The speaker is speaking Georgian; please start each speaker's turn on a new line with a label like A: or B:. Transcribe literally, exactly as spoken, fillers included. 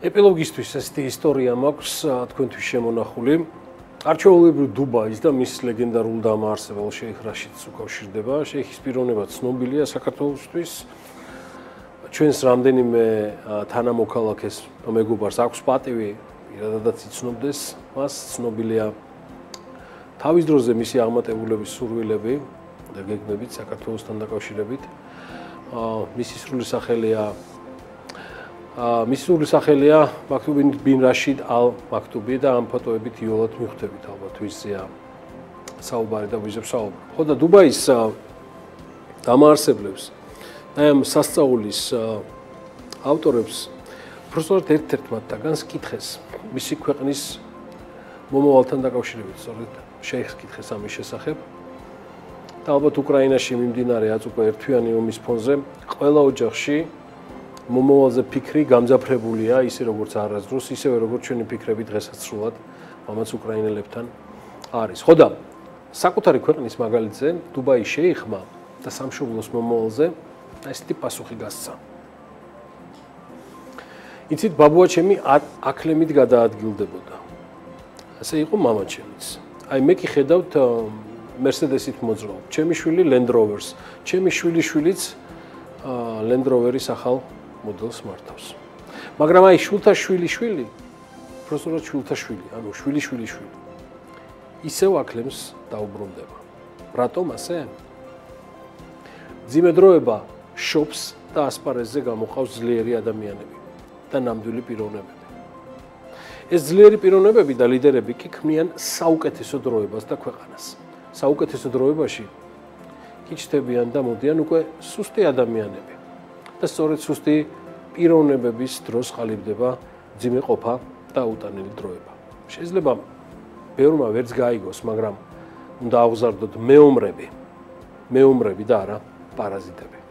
A: ეპილოგისთვის ესეთი ისტორია მაქვს თქვენთვის შემონახული. არჩეულებრივ დუბაის და მის ლეგენდარულ დამაარსებელ შეიხ რაშიდს უკავშირდება. შეიხის პიროვნება ცნობილია საქართველოსთვის. ჩვენს რამდენიმე თანამოქალაქეს მეგობარს აქვს პატივი პირადადაც იცნობდეს მას. ცნობილია თავის დროზე მისი აღმატებულების სურვილები და გეგმებით საქართველოსთან დაკავშირებით. მისი სრული სახელია მისი სრული სახელია მაქტუბ ბინ რაშიდ ალ მაქტუბი და ამ ფოტოებით იოლად მივხვდებით ალბათ ვიზია საუბარი და ვიზებს საუბარი. ხო და დუბაის დამაარსებლებს და ამ სასწაულის ავტორებს უბრალოდ ერთ-ერთ მათგანს კითხეს მისი ქვეყნის მომავალთან დაკავშირებით, სწორედ შეიხს კითხეს ამის შესახებ. და ალბათ უკრაინაში მიმდინარე აწუხა ერთვიანი ომის ფონზე ყველა ოჯახში მომავალზე ფიქრი გამძაფრებულია, ისე როგორც არასდროს, ისევე როგორც ჩვენი ფიქრები დღესაც სრულად მამაც უკრაინელებთან არის. ხო და საკუთარი ქვეყნის მაგალითზე დუბაის შეიხმა და სამშობლოს მომავალზე ესეთი პასუხი გასცა. იცით, ბაბუა ჩემი აქლემით გადაადგილდებოდა. ასე იყო მამა ჩემიც. აი მე კი ხედავთ Mercedes-ით მოძრაობ. ჩემი შვილი Land Rover-ს, ჩემი შვილიშვილიც Land Rover-ის ახალ მოდელს მართავს. მაგრამ აი შვილთა შვილი შვილი, უბრალოდ შვილთა შვილი, ანუ შვილიშვილი შვილი. ისევ აქლემს დაუბრუნდება. რატომ ასე? ძიმედროება შობს და ასპარეზზე გამოყავს ძლიერი ადამიანები და ნამდვილი პიროვნებები. ეს ძლიერი პიროვნებები და ლიდერები კი ქმნიან საუკეთესო დროებას და ქვეყანას. საუკეთესო დროებაში კი ჩნდებიან და მოდიან უკვე სუსტი ადამიანები. და სწორედ სუსტი პიროვნებების დროს ყალიბდება ძიმე ყოფა და უტანილი დროება. შეიძლება ბევრმა ვერც გაიგოს, მაგრამ უნდა აღზარდოთ მეომრები, მეომრები და არა პარაზიტები.